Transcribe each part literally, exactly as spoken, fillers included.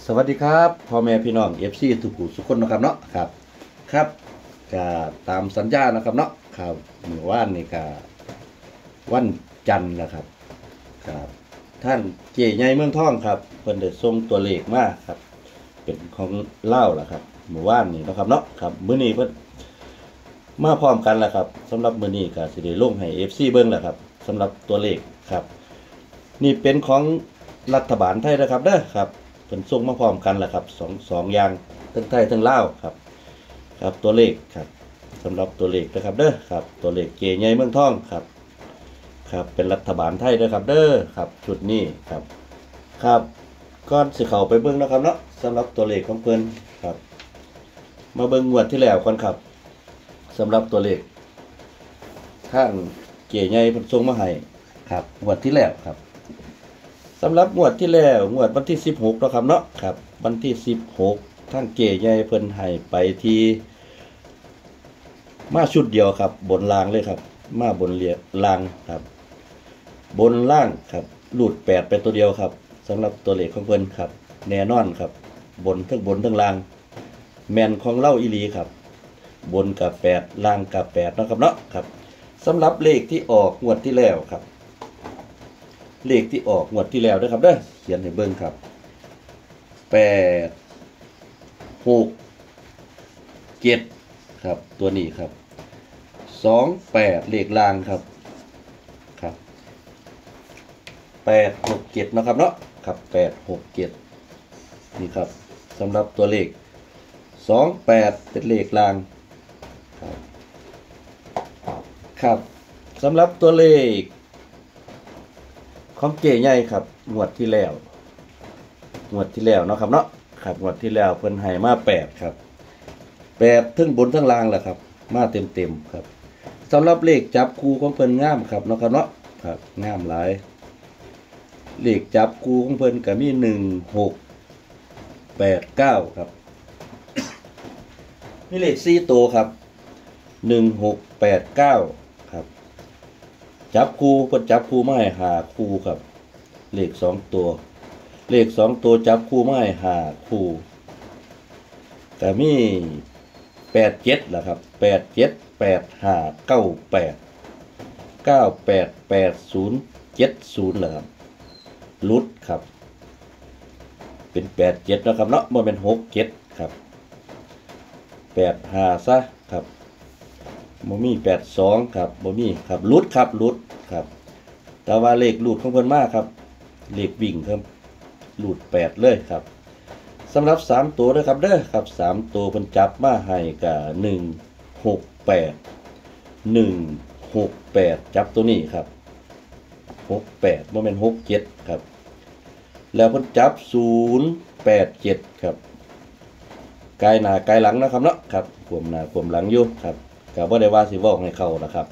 สวัสดีครับพ่อแม่พี่น้อง เอฟ ซี ทุกผู้ทุกคนนะครับเนาะครับครับก็ตามสัญญานะครับเนาะครับเมื่อวานนี่ก็วันจันทร์นะครับครับท่านเจ๊ใหญ่เมืองทองครับเพิ่นได้ส่งตัวเลขมาครับเป็นของเล่าล่ะครับเมื่อวานนี่นะครับเนาะครับมื้อนี้เพิ่นมาพร้อมกันแล้วครับสำหรับมื้อนี้ก็สิได้ลงให้ เอฟ ซี เบิ่งแล้วครับสำหรับตัวเลขครับนี่เป็นของรัฐบาลไทยนะครับเด้อครับเป็นส่งมาพร้อมกันแหละครับสองสองอย่างทั้งไทยทั้งลาวครับครับตัวเลขครับสำหรับตัวเลขนะครับเด้อครับตัวเลขเจใหญ่เมืองทองครับครับเป็นรัฐบาลไทยนะครับเด้อครับชุดนี้ครับครับก่อนสิเข้าไปเบิ่งนะครับเนาะสำหรับตัวเลขของเพิ่นครับมาเบิ่งงวดที่แล้วก่อนครับสำหรับตัวเลขทางเจใหญ่เพิ่นส่งมาให้ครับงวดที่แล้วครับสำหรับงวดที่แล้วงวดวันที่สิบหกนะครับเนาะครับวันที่สิบหกทางเก๋ใหญ่เพิ่นให้ไปที่มาชุดเดียวครับบนล่างเลยครับมาบนเรียล่างครับบนล่างครับรูดแปดไปตัวเดียวครับสำหรับตัวเลขของเพิ่นครับแน่นอนครับบนทั้งบนทั้งล่างแมนของเล่าอีหลีครับบนกับแปดล่างกับแปดนะครับเนาะครับสำหรับเลขที่ออกงวดที่แล้วครับเลขที่ออกงวดที่แล้วนะครับเด้อเขียนให้เบิ่งครับแปดหกเจ็ดครับตัวนี้ครับสองแปดเลขล่างครับครับแปดหกเจ็ดนะครับเนาะครับแปดหกเจ็ดนี่ครับสำหรับตัวเลขสองแปดเป็นเลขล่างครับครับสำหรับตัวเลขของเก๋ใหญ่ครับงวดที่แล้วงวดที่แล้วเนาะครับเนาะครับงวดที่แล้วเพิ่นให้มาแปดครับแปดทั้งบนทั้งล่างแหละครับมาเต็มๆครับสำหรับเลขจับคู่ของเพิ่นงามครับเนาะครับเนาะครับงามหลายเลขจับคู่ของเพิ่นก็มีหนึ่งหกแปดเก้าครับมีเลขสี่ตัวครับหนึ่งหกแปดเก้าครับจับคู่เพิ่นจับคู่มาให้ห้าคู่ครับเลขสองตัวเลขสองตัวจับคู่มาให้ห้าคู่แต่มีแปดเจ็ดล่ะครับแปดเจ็ดแปดห้าเก้าแปดเก้าแปดแปดศูนย์เจ็ดศูนย์ล่ะครับลุดครับเป็นแปดเจ็ดนะครับเนาะบ่เป็นหกเจ็ดครับแปดห้าซะครับบ่มีแปดสองครับบ่มีครับลุดครับลุดครับแต่ว่าเลขลุดของเพิ่นมาครับเลขวิ่งครับลุดแปดเลยครับสำหรับสามตัวด้วยครับเด้อครับสามตัวเพิ่นจับมาให้ก็หนึ่งหกแปดหนึ่งหกแปดจับตัวนี้ครับหกแปดบ่แม่นหกเจ็ดครับแล้วเพิ่นจับศูนย์แปดเจ็ดครับกายหน้ากายหลังนะครับเนาะครับขวมหน้าขวมหลังอยู่ครับก็บ่ได้ว่าสิเว้าให้เข้านะครับ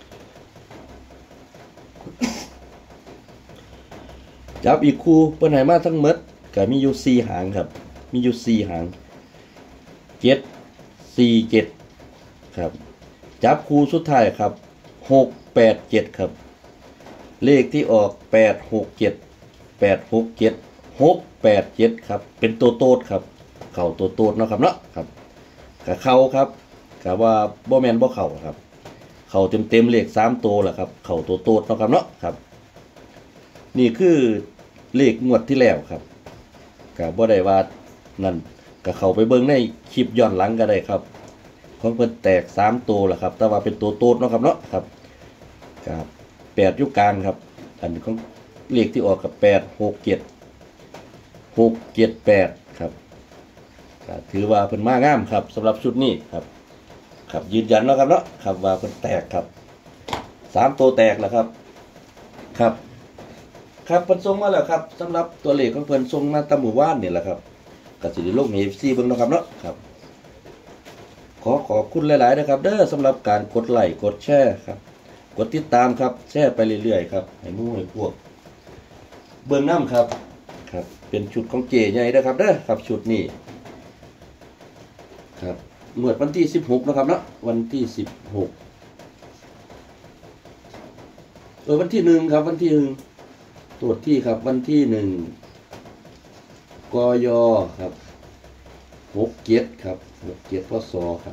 จับอีกคู่เพิ่นให้มาทั้งหมดก็มีอยู่สี่หางครับมีอยู่สี่หางเจ็ด สี่ เจ็ดครับจับคู่สุดท้ายครับหก แปด เจ็ดครับเลขที่ออกแปด หก เจ็ด แปด หก เจ็ด หก แปด เจ็ดครับเป็นตัวโตดครับเข้าตัวโตดเนาะครับเนาะครับก็เข้าครับก็ว่าบ่แม่นบ่เข้าครับเข้าเต็มๆเลขสามตัวแหละครับเข้าตัวโตดเนาะครับเนาะครับนี่คือเลขงวดที่แล้วครับก็บ่ได้ว่านั่นก็เข้าไปเบิ่งในคลิปย้อนหลังก็ได้ครับของเพิ่นแตกสามตัวแหละครับแต่ว่าเป็นตัวโตดเนาะครับเนาะครับครับแปดอยู่กลางครับอันของเลขที่ออกกับแปด หก เจ็ด หก เจ็ด แปดครับก็ถือว่าเพิ่นมางามครับสำหรับชุดนี้ครับครับยืนยันแล้วครับเนาะครับว่าเพิ่นแตกครับสามตัวแตกแล้วครับครับครับเพิ่นส่งมาแล้วครับสำหรับตัวเลขของเพิ่นส่งมาตามหมู่บ้านนี่แหละครับก็สิได้ลงให้ เอฟ ซี เบิ่งเนาะครับเนาะครับขอขอบคุณหลายๆนะครับเด้อสำหรับการกดไลค์กดแชร์ครับกดติดตามครับแชร์ไปเรื่อยๆครับให้หมู่ให้พวกเบิ่งนำครับครับเป็นชุดของเจใหญ่เด้อครับเด้อครับชุดนี้ครับงวดวันที่สิบหกนะครับเนาะวันที่สิบหกเออวันที่หนึ่งครับวันที่หนึ่งตรวจที่ครับวันที่หนึ่งกยครับหกเจ็ดครับหกเจ็ดพศครับ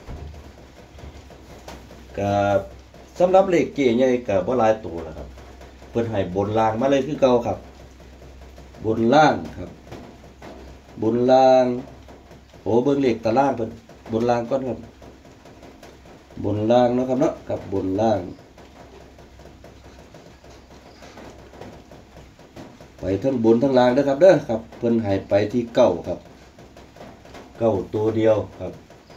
กับสำหรับเลขเก๋ใหญ่กับบ่หลายตัวแล้วครับเพิ่นให้บนล่างมาเลยคือเก่าครับ บนล่างครับบนล่างโอ้เบิ่งเลขตารางเพิ่นบนล่างก่อนครับบนล่างนะครับเนาะกับบนล่างไปทั้งบนทั้งล่างนะครับเด้อครับเพิ่นให้ไปที่เก้าครับเก้าตัวเดียวครับ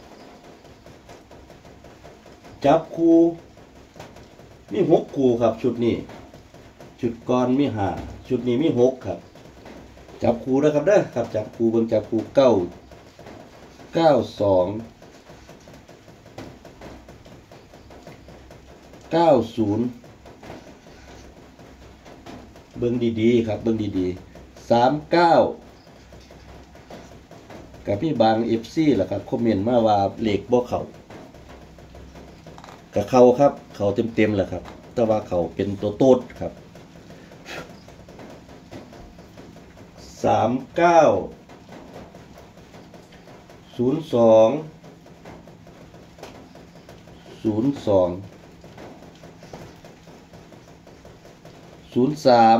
จับคู่มีหกคู่ครับชุดนี้ชุดก่อนมีห้าชุดนี้มีหกครับจับคู่นะครับเด้อครับจับคู่เบิ่งจับคู่เก้าเก้าสองเก้าศูนย์เบิ่งดีๆครับเบิ่งดีๆสามเก้ากับพี่บาง เอฟ ซี ล่ะครับคอมเมนต์มาว่าเลขบ่เข้ากับเขาครับเขาเต็มๆแหละครับแต่ว่าเขาเป็นตัวโต๊ดครับสามเก้าศูนย์สองศูนย์สองศูนย์สาม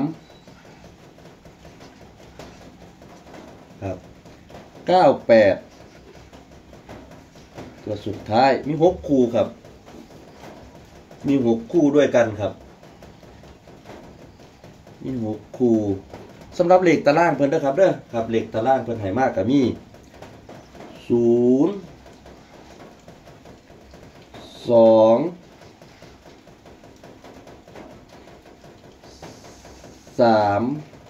ครับเก้าแปดตัวสุดท้ายมีหกคู่ครับมีหกคู่ด้วยกันครับมีหกคู่สำหรับเลขตารางเพิ่นนะครับเด้อครับเลขตารางเพิ่นให้มากกับมีศูนย์สองสาม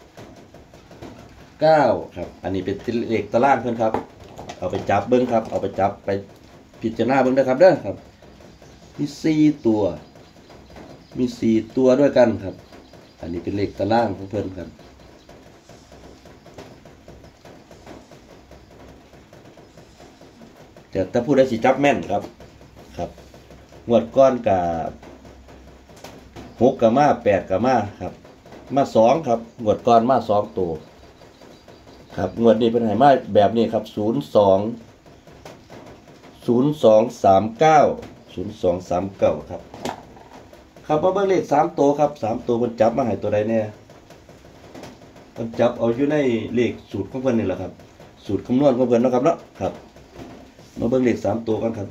เก้าครับอันนี้เป็นเลขตารางเพิ่นครับเอาไปจับเบิ้งครับเอาไปจับไปพิจารณาเบิ้งนะครับเด้อครับมีสี่ตัวมีสี่ตัวด้วยกันครับอันนี้เป็นเลขตารางของเพิ่นครับแต่ถ้าผู้ใดสิจับแม่นครับครับงวดก้อนกับหกกับมาแปดกับมาครับมาสองครับงวดก้อนมาสองตัวครับงวดนี้เป็นไหมาแบบนี้ครับศูนย์สองศูนย์สองสามเก้าศูนย์สองสามเก้าครับครับมาเบิ่งเลขสามตัวครับสามตัวมันจับมาให้ตัวใดแน่มันจับเอาอยู่ในเลขสูตรของเพิ่นนี่แหละครับสูตรคำนวณของเพิ่นเนาะครับเนาะครับมาเบิ่งเลขสามตัวกันครับ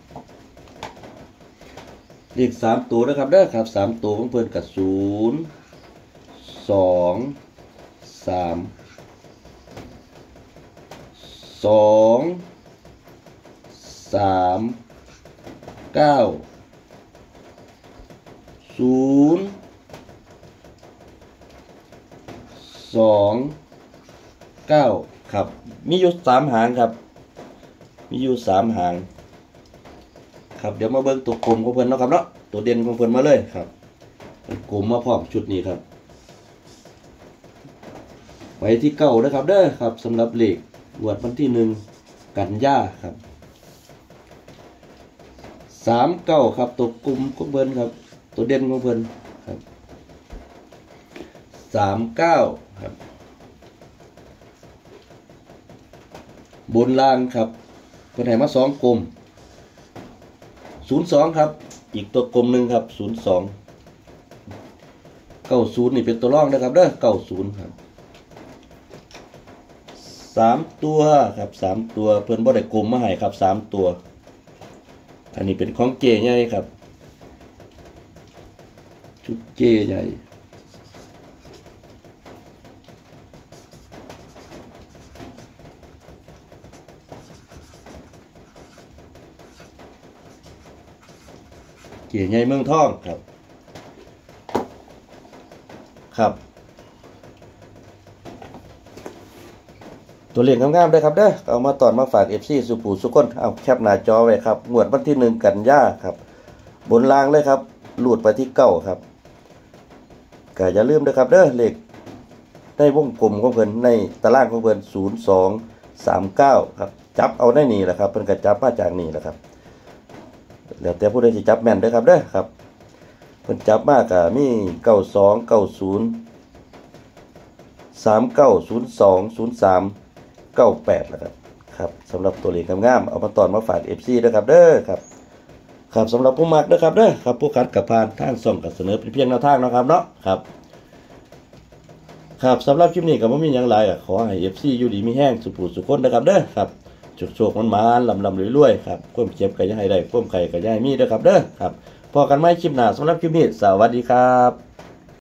เลขสามตัวนะครับเด้อครับสามตัวของเพิ่นกับศูนย์สองสามสองสามเก้าศูนย์สองเก้าครับมีอยู่สามหางครับมีอยู่สามหางครับเดี๋ยวมาเบิ่งตัวกลมของเพิ่นเนาะครับเนาะตัวเด่นของเพิ่นมาเลยครับกลมมาพร้อมชุดนี้ครับไปที่เก้านะครับเด้อครับสำหรับเลขงวดวันที่หนึ่งกันยาครับสามเก้าครับตัวกลมของเพิ่นครับตัวเด่นของเพิ่นครับสามเก้าครับบนล่างครับเพิ่นให้มาสองกลมศูนย์สองครับอีกตัวกลมหนึ่งครับศูนย์สองเก้าศูนย์นี่เป็นตัวรองนะครับเด้อเก้าศูนย์ครับสามตัวครับสามตัวเพิ่นบ่ได้กลมมาให้ครับสามตัวอันนี้เป็นของเจใหญ่ครับชุดเจใหญ่เจใหญ่เมืองทองครับครับตัวเลขงามๆด้วยครับเด้อเอามาตอนมาฝาก เอฟ ซี สุภูสุคนเอาแคปหน้าจอไว้ครับงวดวันที่หนึ่งกันยาครับบนล่างเลยครับหลุดไปที่เก้าครับก็อย่าลืมนะครับเด้อเลขในวงกลมของเพิ่นในตารางของเพิ่นศูนย์สองสามเก้าครับจับเอาได้นี่แหละครับเพิ่นก็จับมาจากนี่แหละครับแล้วแต่ผู้ใดสิจับแม่นเด้อครับเด้อครับเพิ่นจับมาก็มีเก้าสอง เก้าศูนย์สามเก้าศูนย์สองศูนย์สามเก้าแปดนะครับครับสำหรับตัวเลขงามๆเอามาตอนมาฝาก เอฟ ซี ด้วยครับเด้อครับครับสำหรับผู้มักนะครับเด้อครับผู้คัดกับพานทางส่องกับเสนอเป็นเพียงแนวทางนะครับเนาะครับครับสำหรับคลิปนี้ก็บ่มีหยังหลายอ่ะขอให้ เอฟ ซี อยู่ดีมีแห้งสุขสุขคนนะครับเด้อครับโชคๆมันมาลำลำรวยๆครับความเจ็บก็อย่าให้ได้ความไข่ก็อย่าให้มีเด้อครับเด้อครับพอกันไหมคลิปหน้าสำหรับคลิปนี้สวัสดีครับ